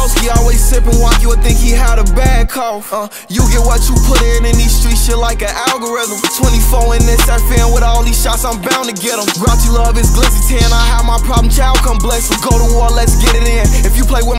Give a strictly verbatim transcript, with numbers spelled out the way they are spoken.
broski, always sippin' walk, you would think he had a bad cough. Uh, you get what you put in in these streets, shit like an algorithm. Twenty-four in this F N with all these shots, I'm bound to get them. Grouchy love is glizzy ten, I have my problem child, come bless him. Go to war, let's get it in. If you play with